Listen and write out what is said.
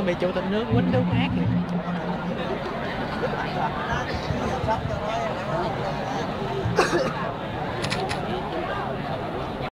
nó bị chủ tịch nước quýnh nước ác kìa.